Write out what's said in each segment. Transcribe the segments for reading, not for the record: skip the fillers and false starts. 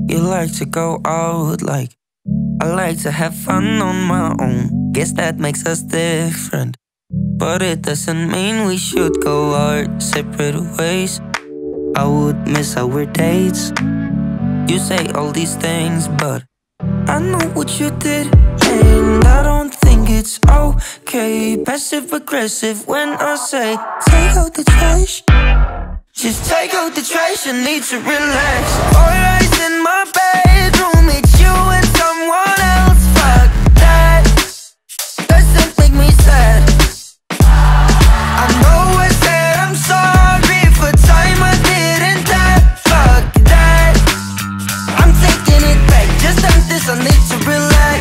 You like to go out like I like to have fun on my own. Guess that makes us different, but it doesn't mean we should go our separate ways. I would miss our dates. You say all these things, but I know what you did, and I don't think it's okay. Passive aggressive when I say take out the trash. Just take out the trash, I need to relax. Alright, in my bedroom, it's you and someone else. Fuck that, doesn't make me sad. I know I said I'm sorry for time I didn't have. Fuck that, I'm taking it back. Just like this, I need to relax.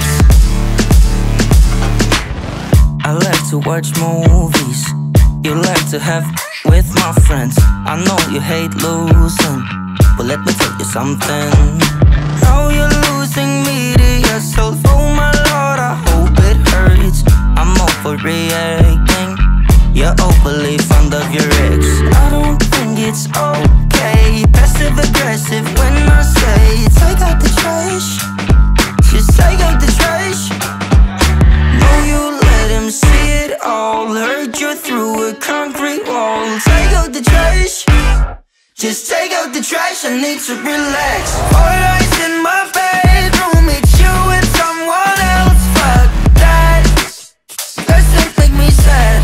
I like to watch movies. You like to have with my friends. I know you hate losing, but let me tell you something. Now you're losing me to yourself. Oh my lord, I hope it hurts. I'm overreacting. You're overly fond of your ex. I don't think it's okay. Passive aggressive when I say take out the trash. Just take out the trash. No, you let him see it all. Hurt you through a concrete wall. Take out the trash. Just take out the trash, I need to relax. Alright, in my bedroom, it's you and someone else. Fuck that, doesn't make me sad.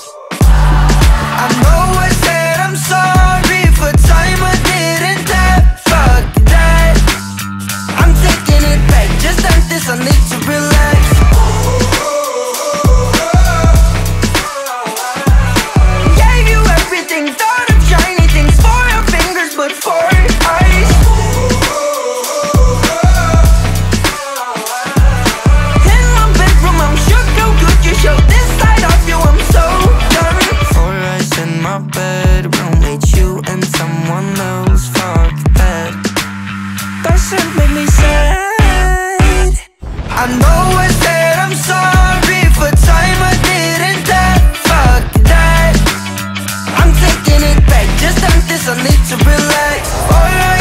I know I said I'm sorry for time I didn't have. Fuck that, I'm taking it back. Just like this, I need to relax. Gave you everything, thought of shiny things for your fingers, but for eyes. In my bedroom, I'm shook how good you show this side of you, I'm so done. 4 eyes in my bedroom, it's you and someone else. Fuck that, doesn't make me sad. I know I said I'm sorry for time I didn't have. Fuck that, I'm taking it back. Just like this, I need to relax. Alright.